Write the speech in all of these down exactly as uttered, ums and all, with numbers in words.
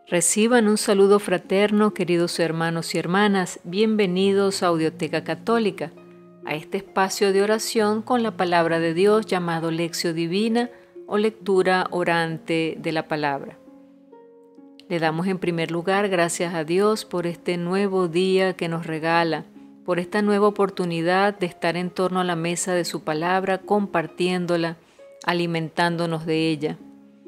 Reciban un saludo fraterno, queridos hermanos y hermanas. Bienvenidos a Audioteca Católica, a este espacio de oración con la palabra de Dios llamado Lección Divina o lectura orante de la palabra. Le damos en primer lugar gracias a Dios por este nuevo día que nos regala, por esta nueva oportunidad de estar en torno a la mesa de su palabra, compartiéndola, alimentándonos de ella.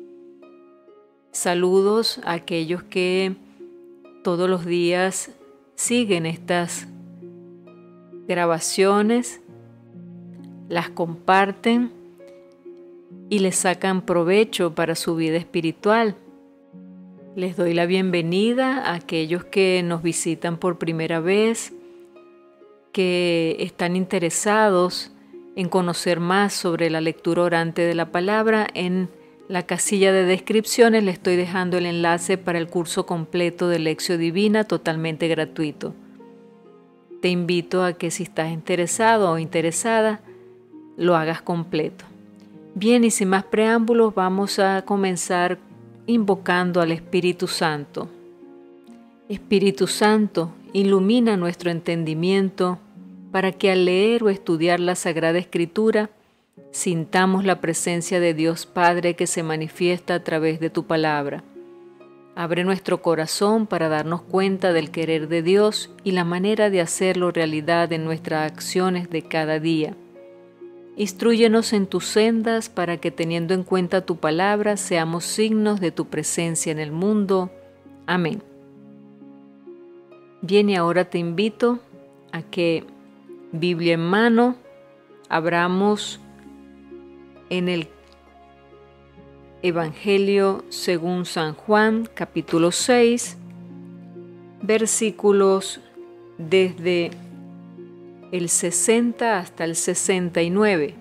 Saludos a aquellos que todos los días siguen estas grabaciones, las comparten y les sacan provecho para su vida espiritual. Les doy la bienvenida a aquellos que nos visitan por primera vez, que están interesados en conocer más sobre la lectura orante de la palabra. En la casilla de descripciones le estoy dejando el enlace para el curso completo de Lección Divina totalmente gratuito. Te invito a que si estás interesado o interesada, lo hagas completo. Bien, y sin más preámbulos, vamos a comenzar invocando al Espíritu Santo. Espíritu Santo, ilumina nuestro entendimiento para que al leer o estudiar la Sagrada Escritura sintamos la presencia de Dios Padre que se manifiesta a través de tu palabra. Abre nuestro corazón para darnos cuenta del querer de Dios y la manera de hacerlo realidad en nuestras acciones de cada día. Instrúyenos en tus sendas para que, teniendo en cuenta tu palabra, seamos signos de tu presencia en el mundo. Amén. Bien, y ahora te invito a que, Biblia en mano, abramos en el Evangelio según San Juan, capítulo seis, versículos desde el sesenta hasta el sesenta y nueve.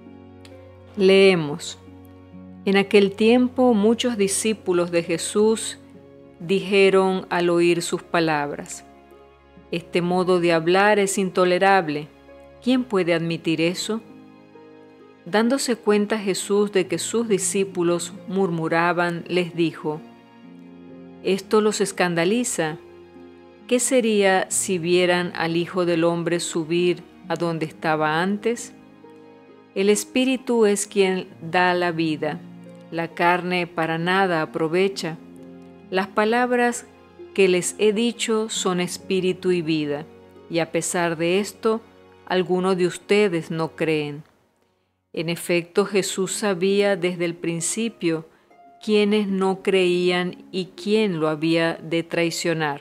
Leemos: En aquel tiempo muchos discípulos de Jesús dijeron al oír sus palabras: Este modo de hablar es intolerable. ¿Quién puede admitir eso? Dándose cuenta Jesús de que sus discípulos murmuraban, les dijo: Esto los escandaliza. ¿Qué sería si vieran al Hijo del Hombre subir a donde estaba antes? El Espíritu es quien da la vida, la carne para nada aprovecha. Las palabras que les he dicho son espíritu y vida, y a pesar de esto, algunos de ustedes no creen. En efecto, Jesús sabía desde el principio quiénes no creían y quién lo había de traicionar.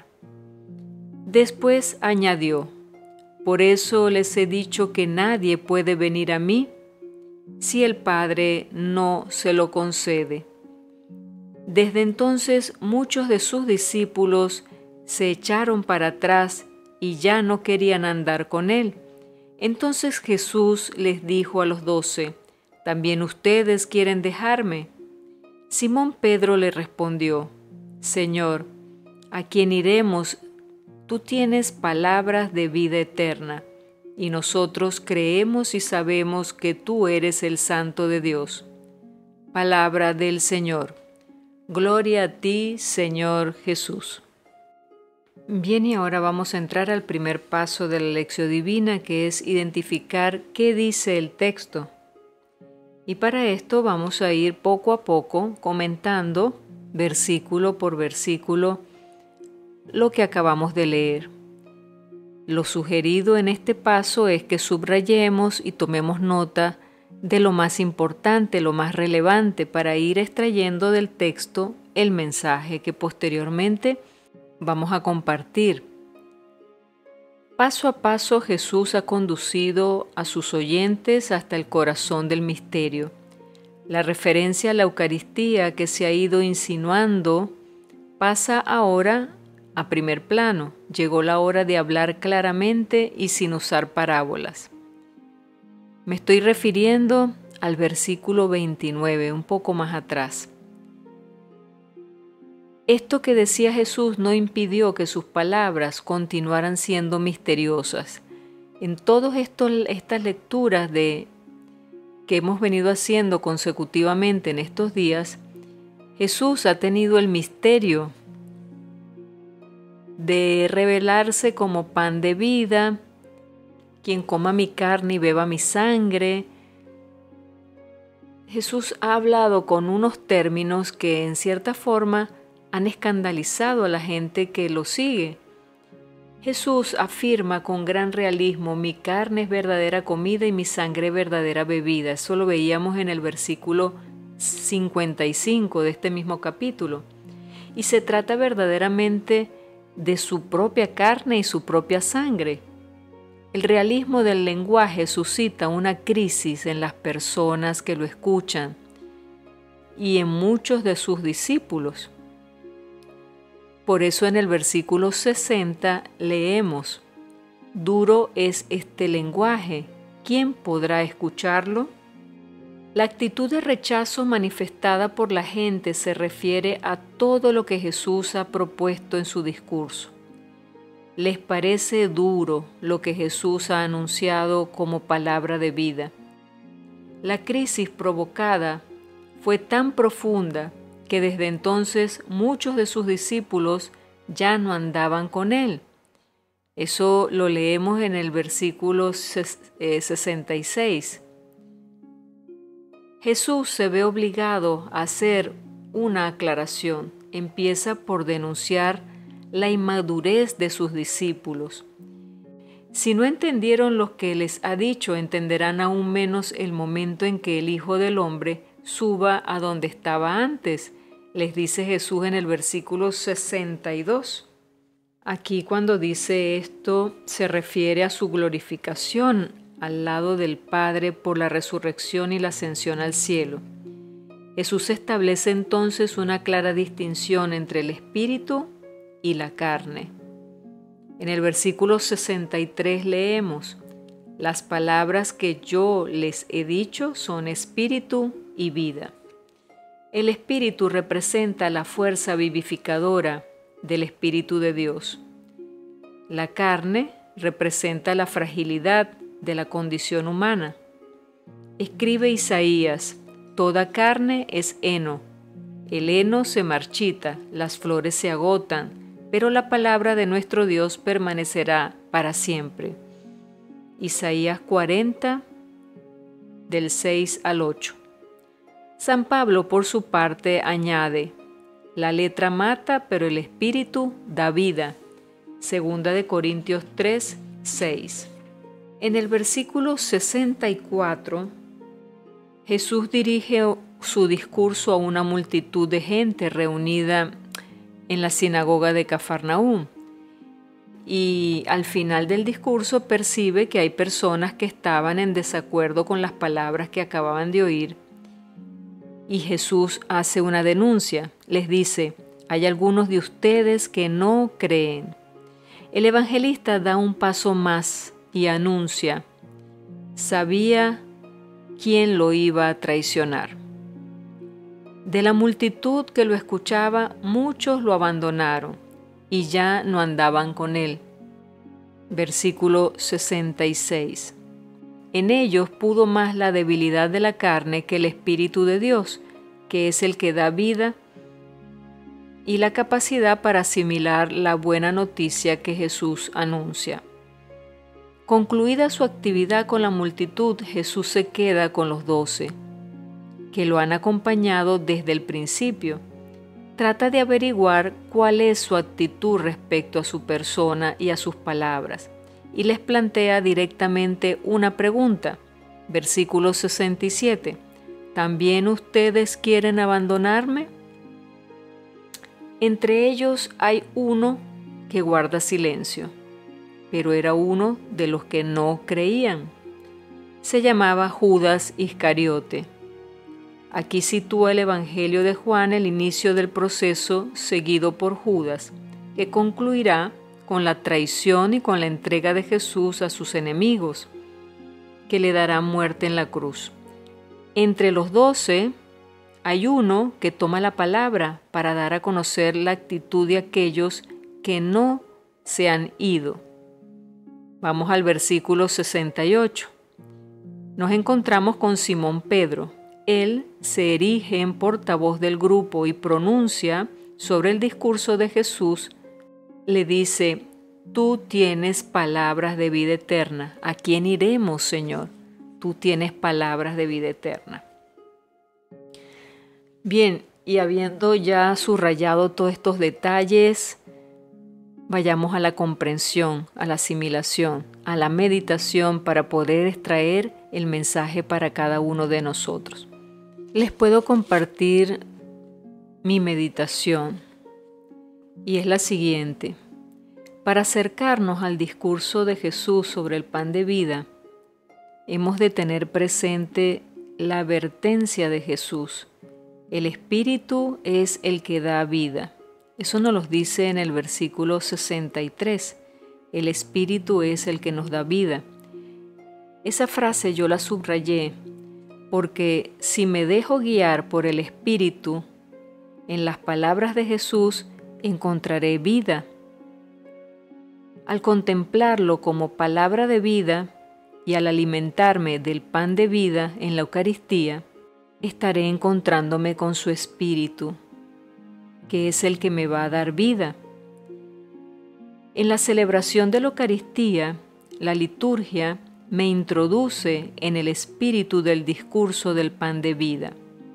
Después añadió: Por eso les he dicho que nadie puede venir a mí si el Padre no se lo concede. Desde entonces muchos de sus discípulos se echaron para atrás y ya no querían andar con él. Entonces Jesús les dijo a los doce: ¿También ustedes quieren dejarme? Simón Pedro le respondió: Señor, ¿a quién iremos? Tú tienes palabras de vida eterna, y nosotros creemos y sabemos que tú eres el Santo de Dios. Palabra del Señor. Gloria a ti, Señor Jesús. Bien, y ahora vamos a entrar al primer paso de la lección divina, que es identificar qué dice el texto. Y para esto vamos a ir poco a poco comentando, versículo por versículo, lo que acabamos de leer. Lo sugerido en este paso es que subrayemos y tomemos nota de lo más importante, lo más relevante, para ir extrayendo del texto el mensaje que posteriormente vamos a compartir. Paso a paso Jesús ha conducido a sus oyentes hasta el corazón del misterio. La referencia a la Eucaristía que se ha ido insinuando pasa ahora a primer plano. Llegó la hora de hablar claramente y sin usar parábolas. Me estoy refiriendo al versículo veintinueve, un poco más atrás. Esto que decía Jesús no impidió que sus palabras continuaran siendo misteriosas. En todas estas lecturas de, que hemos venido haciendo consecutivamente en estos días, Jesús ha tenido el misterio de revelarse como pan de vida, quien coma mi carne y beba mi sangre. Jesús ha hablado con unos términos que en cierta forma han escandalizado a la gente que lo sigue. Jesús afirma con gran realismo: mi carne es verdadera comida y mi sangre verdadera bebida. Eso lo veíamos en el versículo cincuenta y cinco de este mismo capítulo. Y se trata verdaderamente de su propia carne y su propia sangre. El realismo del lenguaje suscita una crisis en las personas que lo escuchan y en muchos de sus discípulos. Por eso en el versículo sesenta leemos: duro es este lenguaje, ¿quién podrá escucharlo? La actitud de rechazo manifestada por la gente se refiere a todo lo que Jesús ha propuesto en su discurso. Les parece duro lo que Jesús ha anunciado como palabra de vida. La crisis provocada fue tan profunda que desde entonces muchos de sus discípulos ya no andaban con él. Eso lo leemos en el versículo sesenta y seis. Jesús se ve obligado a hacer una aclaración. Empieza por denunciar la inmadurez de sus discípulos. Si no entendieron lo que les ha dicho, entenderán aún menos el momento en que el Hijo del Hombre suba a donde estaba antes, les dice Jesús en el versículo sesenta y dos. Aquí cuando dice esto se refiere a su glorificación al lado del Padre por la resurrección y la ascensión al cielo. Jesús establece entonces una clara distinción entre el espíritu y la carne. En el versículo sesenta y tres leemos: las palabras que yo les he dicho son espíritu y vida. El espíritu representa la fuerza vivificadora del Espíritu de Dios. La carne representa la fragilidad de la condición humana. Escribe Isaías: toda carne es heno. El heno se marchita, las flores se agotan, pero la palabra de nuestro Dios permanecerá para siempre. Isaías cuarenta, del seis al ocho. San Pablo, por su parte, añade: la letra mata, pero el espíritu da vida. Segunda de Corintios tres, seis. En el versículo sesenta y cuatro, Jesús dirige su discurso a una multitud de gente reunida en la sinagoga de Cafarnaúm. Y al final del discurso percibe que hay personas que estaban en desacuerdo con las palabras que acababan de oír. Y Jesús hace una denuncia. Les dice: hay algunos de ustedes que no creen. El evangelista da un paso más y anuncia: sabía quién lo iba a traicionar. De la multitud que lo escuchaba, muchos lo abandonaron y ya no andaban con él. Versículo sesenta y seis. En ellos pudo más la debilidad de la carne que el Espíritu de Dios, que es el que da vida, y la capacidad para asimilar la buena noticia que Jesús anuncia. Concluida su actividad con la multitud, Jesús se queda con los doce, que lo han acompañado desde el principio. Trata de averiguar cuál es su actitud respecto a su persona y a sus palabras, y les plantea directamente una pregunta. Versículo sesenta y siete. ¿También ustedes quieren abandonarme? Entre ellos hay uno que guarda silencio, pero era uno de los que no creían. Se llamaba Judas Iscariote. Aquí sitúa el Evangelio de Juan el inicio del proceso seguido por Judas, que concluirá con la traición y con la entrega de Jesús a sus enemigos, que le darán muerte en la cruz. Entre los doce hay uno que toma la palabra para dar a conocer la actitud de aquellos que no se han ido. Vamos al versículo sesenta y ocho. Nos encontramos con Simón Pedro. Él se erige en portavoz del grupo y pronuncia sobre el discurso de Jesús le dice: tú tienes palabras de vida eterna. ¿A quién iremos, Señor? Tú tienes palabras de vida eterna. Bien, y habiendo ya subrayado todos estos detalles, vayamos a la comprensión, a la asimilación, a la meditación para poder extraer el mensaje para cada uno de nosotros. Les puedo compartir mi meditación y es la siguiente. Para acercarnos al discurso de Jesús sobre el pan de vida, hemos de tener presente la advertencia de Jesús. El Espíritu es el que da vida. Eso nos lo dice en el versículo sesenta y tres. El Espíritu es el que nos da vida. Esa frase yo la subrayé porque si me dejo guiar por el Espíritu, en las palabras de Jesús encontraré vida. Al contemplarlo como palabra de vida y al alimentarme del pan de vida en la Eucaristía, estaré encontrándome con su Espíritu, que es el que me va a dar vida. En la celebración de la Eucaristía, la liturgia me introduce en el espíritu del discurso del pan de vida.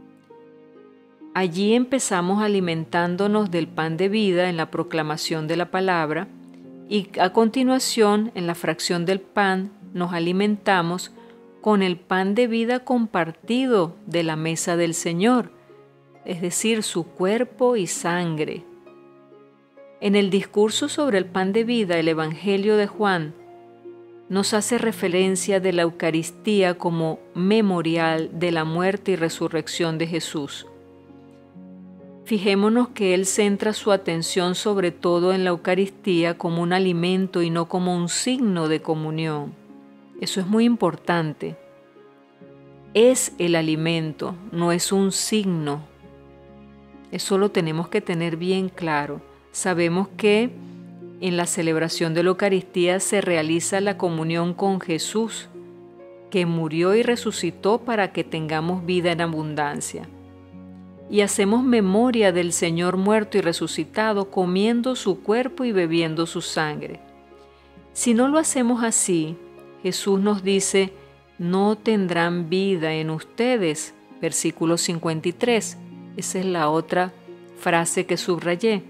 Allí empezamos alimentándonos del pan de vida en la proclamación de la palabra y a continuación en la fracción del pan nos alimentamos con el pan de vida compartido de la mesa del Señor, es decir, su cuerpo y sangre. En el discurso sobre el pan de vida, el Evangelio de Juan nos hace referencia de la Eucaristía como memorial de la muerte y resurrección de Jesús. Fijémonos que Él centra su atención sobre todo en la Eucaristía como un alimento y no como un signo de comunión. Eso es muy importante. Es el alimento, no es un signo. Eso lo tenemos que tener bien claro. Sabemos que en la celebración de la Eucaristía se realiza la comunión con Jesús, que murió y resucitó para que tengamos vida en abundancia. Y hacemos memoria del Señor muerto y resucitado, comiendo su cuerpo y bebiendo su sangre. Si no lo hacemos así, Jesús nos dice: no tendrán vida en ustedes. Versículo cincuenta y tres. Esa es la otra frase que subrayé.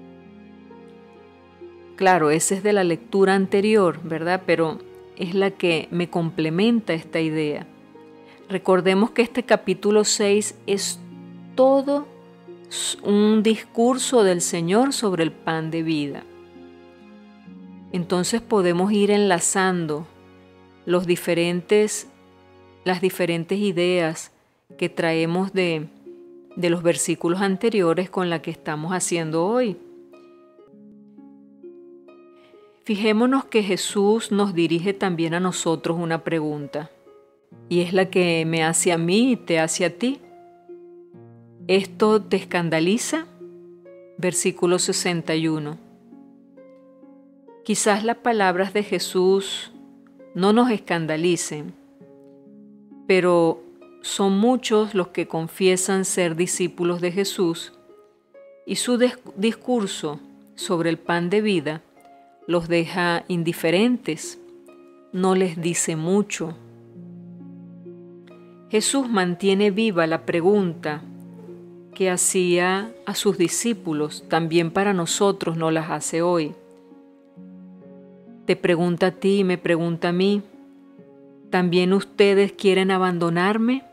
Claro, esa es de la lectura anterior, ¿verdad? Pero es la que me complementa esta idea. Recordemos que este capítulo seis es todo un discurso del Señor sobre el pan de vida. Entonces podemos ir enlazando los diferentes, las diferentes ideas que traemos de, de los versículos anteriores con la que estamos haciendo hoy. Fijémonos que Jesús nos dirige también a nosotros una pregunta, y es la que me hace a mí y te hace a ti. ¿Esto te escandaliza? Versículo sesenta y uno. Quizás las palabras de Jesús no nos escandalicen, pero son muchos los que confiesan ser discípulos de Jesús y su discurso sobre el pan de vida los deja indiferentes, no les dice mucho. Jesús mantiene viva la pregunta que hacía a sus discípulos, también para nosotros no las hace hoy. Te pregunta a ti y me pregunta a mí: ¿también ustedes quieren abandonarme?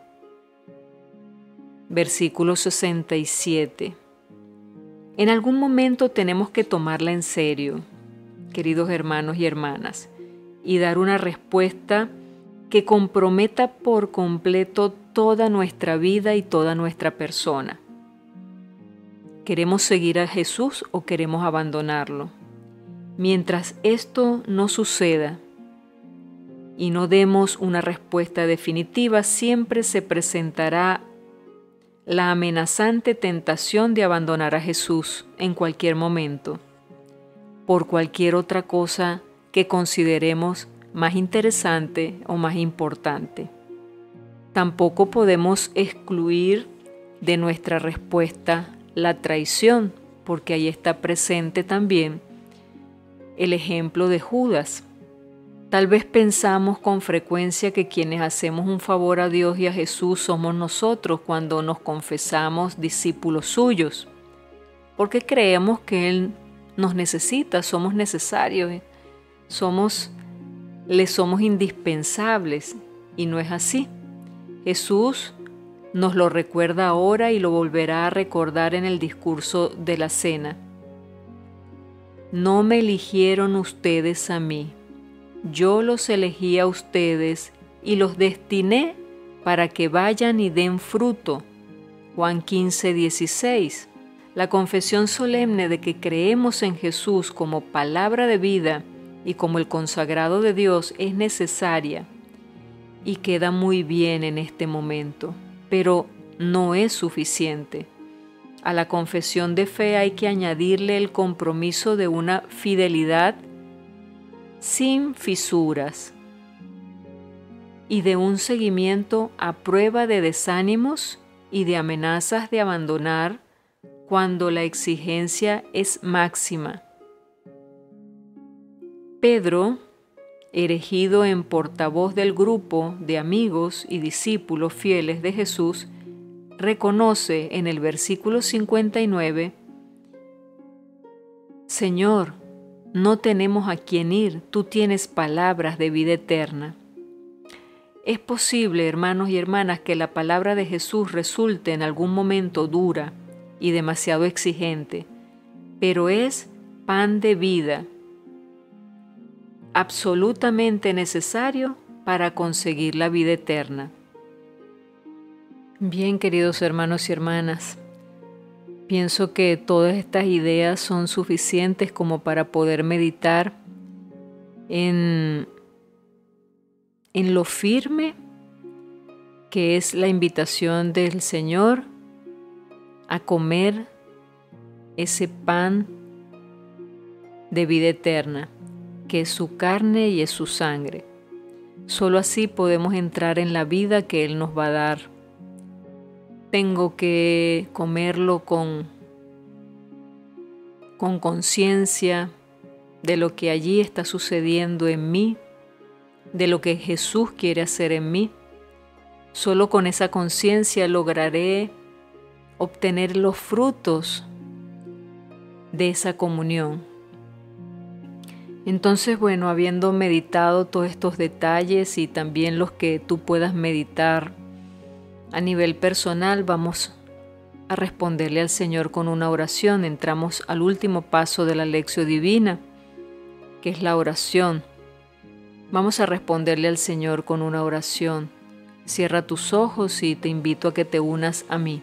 Versículo sesenta y siete. En algún momento tenemos que tomarla en serio, queridos hermanos y hermanas, y dar una respuesta que comprometa por completo toda nuestra vida y toda nuestra persona. ¿Queremos seguir a Jesús o queremos abandonarlo? Mientras esto no suceda y no demos una respuesta definitiva, siempre se presentará la amenazante tentación de abandonar a Jesús en cualquier momento, por cualquier otra cosa que consideremos más interesante o más importante. Tampoco podemos excluir de nuestra respuesta la traición, porque ahí está presente también el ejemplo de Judas. Tal vez pensamos con frecuencia que quienes hacemos un favor a Dios y a Jesús somos nosotros cuando nos confesamos discípulos suyos, porque creemos que Él nos necesita, somos necesarios, somos, le somos indispensables, y no es así. Jesús nos lo recuerda ahora y lo volverá a recordar en el discurso de la cena. No me eligieron ustedes a mí, yo los elegí a ustedes y los destiné para que vayan y den fruto. Juan quince, dieciséis. La confesión solemne de que creemos en Jesús como palabra de vida y como el consagrado de Dios es necesaria y queda muy bien en este momento, pero no es suficiente. A la confesión de fe hay que añadirle el compromiso de una fidelidad sin fisuras y de un seguimiento a prueba de desánimos y de amenazas de abandonar cuando la exigencia es máxima. Pedro, erigido en portavoz del grupo de amigos y discípulos fieles de Jesús, reconoce en el versículo cincuenta y nueve: Señor, no tenemos a quién ir, tú tienes palabras de vida eterna. Es posible, hermanos y hermanas, que la palabra de Jesús resulte en algún momento dura y demasiado exigente, pero es pan de vida, absolutamente necesario para conseguir la vida eterna. Bien, queridos hermanos y hermanas, pienso que todas estas ideas son suficientes como para poder meditar en, en lo firme que es la invitación del Señor a comer ese pan de vida eterna, que es su carne y es su sangre. Solo así podemos entrar en la vida que Él nos va a dar. Tengo que comerlo con con conciencia de lo que allí está sucediendo en mí, de lo que Jesús quiere hacer en mí. Solo con esa conciencia lograré obtener los frutos de esa comunión. Entonces, bueno, habiendo meditado todos estos detalles y también los que tú puedas meditar a nivel personal, vamos a responderle al Señor con una oración. Entramos al último paso de la lección divina, que es la oración. Vamos a responderle al Señor con una oración. Cierra tus ojos y te invito a que te unas a mí.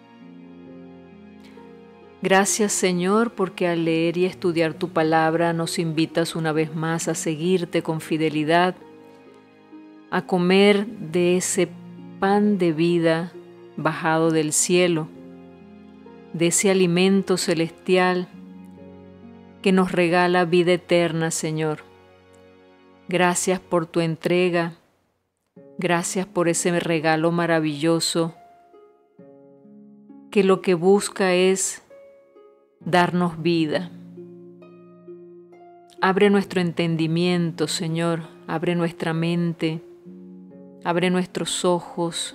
Gracias, Señor, porque al leer y estudiar tu palabra nos invitas una vez más a seguirte con fidelidad, a comer de ese pan de vida bajado del cielo, de ese alimento celestial que nos regala vida eterna, Señor. Gracias por tu entrega, gracias por ese regalo maravilloso que lo que busca es darnos vida. Abre nuestro entendimiento, Señor, abre nuestra mente, abre nuestros ojos,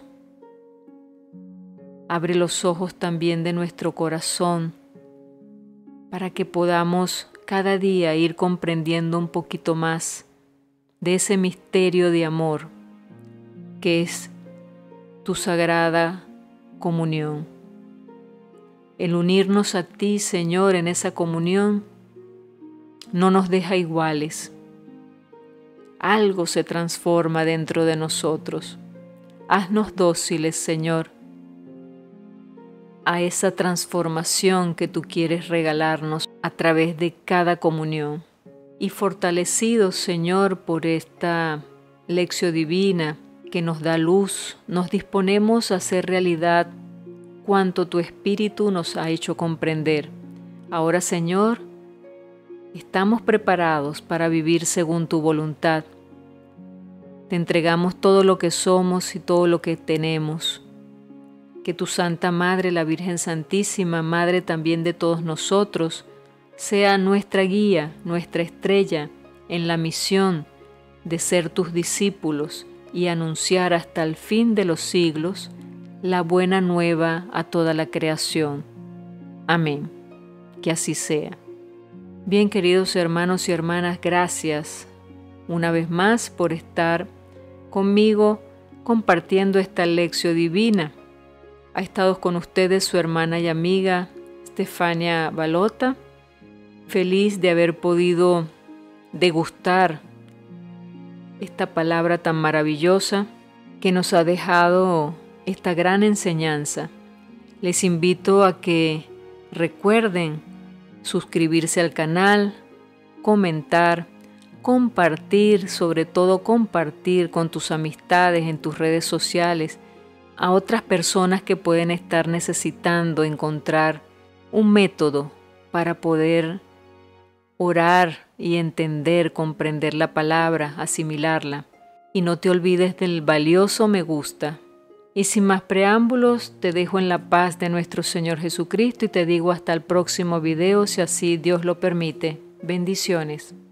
abre los ojos también de nuestro corazón para que podamos cada día ir comprendiendo un poquito más de ese misterio de amor que es tu sagrada comunión. El unirnos a ti, Señor, en esa comunión no nos deja iguales. Algo se transforma dentro de nosotros. Haznos dóciles, Señor, a esa transformación que tú quieres regalarnos a través de cada comunión. Y fortalecidos, Señor, por esta lección divina que nos da luz, nos disponemos a hacer realidad cuanto tu Espíritu nos ha hecho comprender. Ahora, Señor, estamos preparados para vivir según tu voluntad. Te entregamos todo lo que somos y todo lo que tenemos. Que tu Santa Madre, la Virgen Santísima, Madre también de todos nosotros, sea nuestra guía, nuestra estrella en la misión de ser tus discípulos y anunciar hasta el fin de los siglos la buena nueva a toda la creación. Amén. Que así sea. Bien, queridos hermanos y hermanas, gracias una vez más por estar conmigo compartiendo esta lección divina. Ha estado con ustedes su hermana y amiga Stefania Balota, feliz de haber podido degustar esta palabra tan maravillosa que nos ha dejado esta gran enseñanza. Les invito a que recuerden suscribirse al canal, comentar, compartir, sobre todo compartir con tus amistades en tus redes sociales a otras personas que pueden estar necesitando encontrar un método para poder orar y entender, comprender la palabra, asimilarla. Y no te olvides del valioso me gusta. Y sin más preámbulos, te dejo en la paz de nuestro Señor Jesucristo y te digo hasta el próximo video, si así Dios lo permite. Bendiciones.